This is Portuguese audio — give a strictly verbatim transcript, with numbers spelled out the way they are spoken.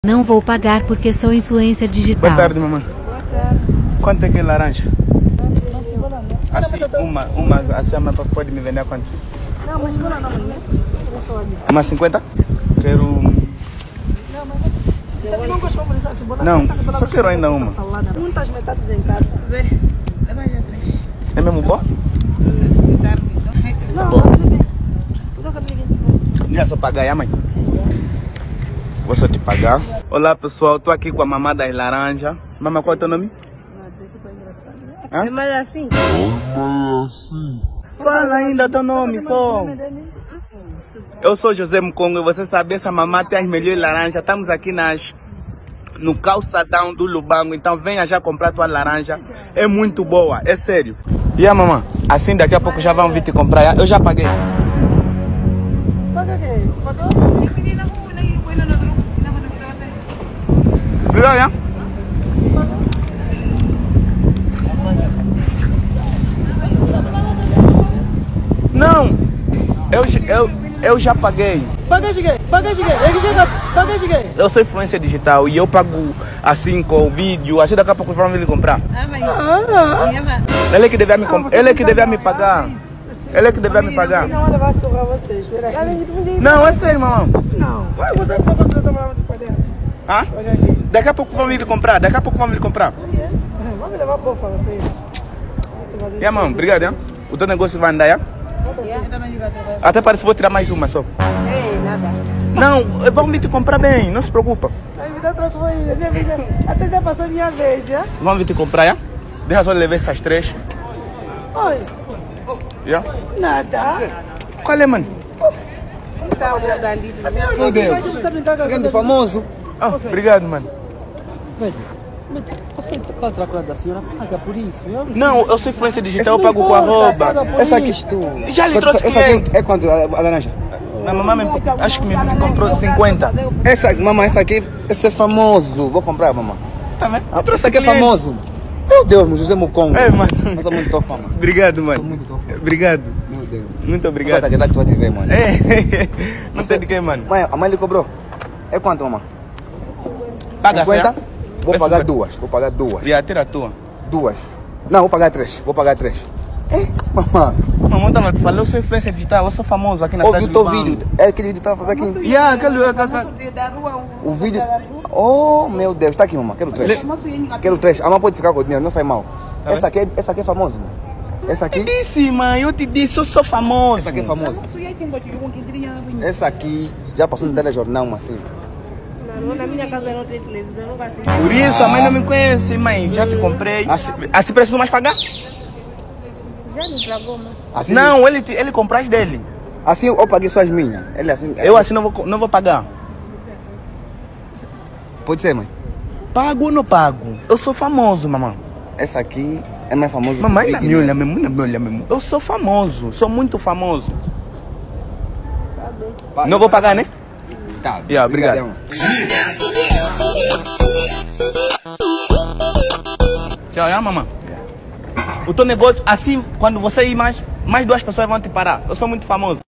Não vou pagar porque sou influencer digital. Boa tarde, mamãe. Boa tarde. Quanto é que é laranja? Não se bola não. Assim, uma, uma, assim, a mãe pode me vender a quanto? Não, mas bola não, né? Uma cinquenta? Quero... Não, mas... Você não gostou de assim, bola? Não, só quero ainda uma. Salada. Muitas metades em casa. Vê, leva já três. É mesmo bom? Não, bom. não, bem. Não sabe ninguém. Já só pagar, a mãe? Vou só te pagar. Olá, pessoal. Tô aqui com a mamãe das laranjas. Mamãe, qual é o teu nome? Hã? É mais assim? Fala ainda teu nome, só. Eu sou José Mkongo e você sabe, essa mamãe tem as melhores laranjas. Estamos aqui nas, no calçadão do Lubango, então venha já comprar tua laranja. É muito boa, é sério. E a mamãe? Assim daqui a pouco já vão vir te comprar. Eu já paguei. Paga quê? Pagou? Obrigado, hein? Não, eu, eu, eu já paguei. Paga cheguei, paga cheguei, é que chega, paga cheguei. Eu sou influência digital e eu pago assim com o vídeo, assim daqui a pouco vão vir comprar. Ah, mas... Ele é que devia me, comp... Ele é que devia me pagar. Ele é que devia me pagar. Não, vai levar sobre vocês, espera aí. Não, é sério, mamãe. Não, vai você não pode tomar de poder. Hã? Daqui a pouco vão vir comprar, daqui a pouco vão vir comprar. Vamos levar para vocês. E a mãe, obrigado, hein? O teu negócio vai andar, hein? Até parece que vou tirar mais uma só. Ei, nada. Não, vão vir te comprar bem, não se preocupa. A vida trocou ainda, minha vez já, até já passou minha vez, já. Vão vir te comprar, hein? Deixa só levar essas três. Oi, Yeah? nada. Qual é, mano? Tá olhando ali. Meu Deus, você é famoso? Oh, obrigado, mano. Você está a procurar da senhora, paga por isso. Eu... Não, eu sou influência digital, eu pago com arroba. Essa aqui, Já lhe trouxe essa cliente. aqui é quanto a, a laranja? Minha mamãe me, acho que me, me comprou cinquenta. Essa, mamãe, essa aqui, esse é famoso. Vou comprar, mamãe. Tá vendo? Ah, essa aqui é cliente. famoso. Meu Deus, meu José Mukongo. É, mano. Mas é muito fama. Obrigado, mano. Muito fama. Obrigado. Meu Deus. Muito obrigado. Quanto é que tu vai te ver, mano? É, não sei de quem, mano. Mãe, a mãe lhe cobrou. É quanto, mamãe? Paga cinquenta? certo? Vou É pagar cinquenta. duas. Vou pagar duas. Já tira a tua. Duas. Não, vou pagar três. Vou pagar três. É, mamãe. Mamãe tava te falando, eu sou influência digital, eu sou famoso aqui na Ouvi o cidade teu do Lubango. vídeo. É aquele vídeo que estava fazendo aqui. Yeah, aquele, aquele, O vídeo. Oh, meu Deus. Tá aqui, mamãe. Quero três. Quero três. A mãe pode ficar com o dinheiro, não faz mal. Tá Essa aqui, é- essa aqui é famosa, mano. Essa aqui. Eu disse, mãe, eu te disse, eu sou famoso. Essa aqui é famosa. Essa aqui já passou no telejornal, mas assim. Na minha casa não tem televisão, não vai ter. Por isso, a mãe não me conhece, mãe, já te comprei. Assim- Assim preciso mais pagar? Já me estragou, mas... Assim, Não, ele, ele comprou as dele. Assim eu paguei só as minhas. Ele assim. Eu assim não vou, não vou pagar. Pode ser, mãe. Pago ou não pago? Eu sou famoso, mamãe. Essa aqui é mais famosa. que Mamãe, o não Big, me né? olha mesmo, não me olha mesmo. Eu sou famoso, sou muito famoso. Paga. Não vou pagar, né? Tá. Yeah, obrigado. Obrigadão. Tchau, já, mamãe. O teu negócio, assim, quando você ir mais, mais duas pessoas vão te parar. Eu sou muito famoso.